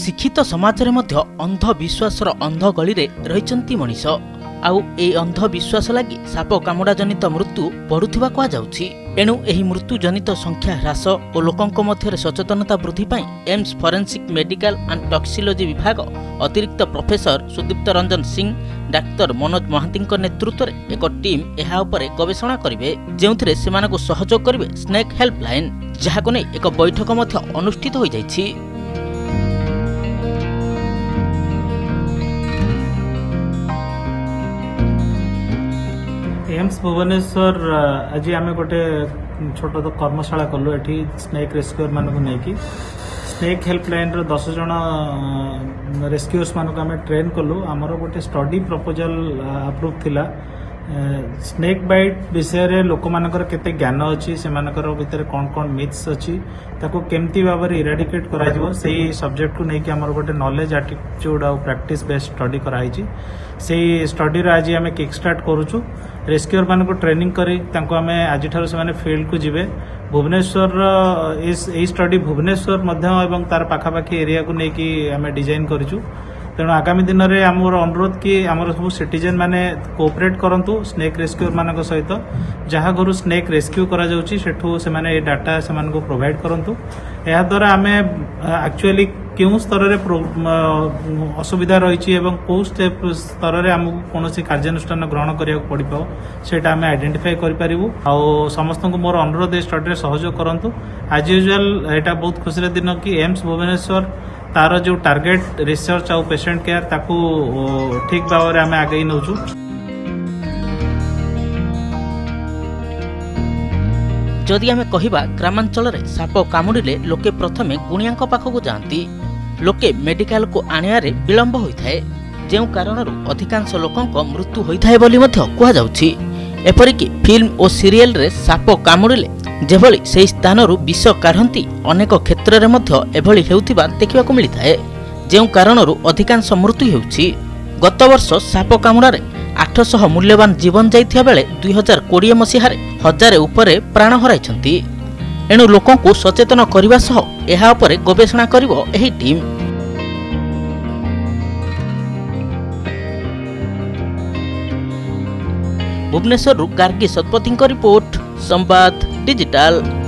शिक्षित समाज रे मध्य अंधविश्वासर अंध गली रे रहिचंती मनीष आउ ए अंधविश्वास लगी साप कामुड़ा जनित मृत्यु बढ़ुथिबा कहा जाउछि। एणु एही मृत्यु जनित संख्या ह्रास और लोकंक मध्य सचेतनता वृद्धि पाई AIIMS forensic medical and toxicology विभाग अतिरिक्त प्रोफेसर सुदीप्त रंजन सिंह डाक्तर मनोज महांती नेतृत्व में एक टीम एहा उपरे गवेषणा करिवे जेउथिरे सेमानकु सहयोग करिवे स्नेक हेल्पलाइन जहाको नै एक बैठक मध्य अनुष्ठित होई जाइछि। एम्स भुवनेश्वर आज आम गोटे छोट तो कर्मशाला कलु एठी स्नेक रेस्क्यूअर मानक नहीं स्नेक हेल्पलाइन 10 जन रेस्क्यूअर्स मानक आम ट्रेन कलु। आमर गोटे स्टडी प्रपोजल अप्रूव थिला स्नेक बाइट विषय रे लोक मानकर केते ज्ञान अच्छी से भितर कौन कौन मिथ्स अच्छी ताको केमती भाव में इराडिकेट करा से सब्जेक्ट को लेकिन आमर गोटे नॉलेज एटीट्यूड और प्रैक्टिस बेस्ड स्टडी कराई से स्टडी आज आम किक स्टार्ट करूछु। रेस्क्यूअर मान को ट्रेनिंग करी आम आज से फील्ड को जीवे भुवनेश्वर ये स्टडी भुवनेश्वर तार पाखापाखी एरिया को लेकिन आम डिजाइन करूँ। तेणु आगामी दिन में आमर अनुरोध कि आमर सब सिटीजन माने कोऑपरेट करंतु स्नेक रेस्क्यूअर मान सहित जहाँ घर स्नेक रेस्क्यू करा जाउची सेठू से माने डाटा से मान को प्रोवाइड करंतु। या द्वारा आमे एक्चुअली क्यों स्तर रे असुविधा रही एवं कौ स्तर रे आमको कौन कार्यानुष्ठान ग्रहण करिया पड़ी पाओ सेटा आमे आइडेंटिफाई करि परिबु। आ समस्त को मोर अनुरोध स्टडी रे सहयोग करंतु। एज यूजुअल एटा बहुत खुशी दिन कि एम्स भुवनेश्वर तार जो टार्गेट रिसर्च आउ पेशेंट केयर ताकू ठीक भाव में आम आगे नौचु। जदि आमे कहिबा ग्रामांचल रे साप कामुड़िले लोके प्रथमे गुणियाक पाखक जाती लोके मेडिकल को आनियारे विलंब होइथाए जेउ कारणरू अधिकांश लोकंक मृत्यु होइथाए बोली मध्य कुहा जाउछि। एपरिकी फिल्म और सीरियल रे साप कामुड़िले जेभली से स्थानरू विष काढ़ती अनेक क्षेत्र में मध्य एभली हेउथिबा देखिबाकु मिलिथाए जेउ कारणरू अधिकांश मृत्यु हेउछि। गत वर्ष साप कामुड़ारे 800 मूल्यवान जीवन जाइथिया बेले 2020 मसीहारे 1000 उपरे प्राण हराइछंती। एणु लोकंकु सचेतन करिबा सह एहा उपरे गवेषणा करिवो एही team. Bhubaneswar Gargi Satpathy report Sambad digital.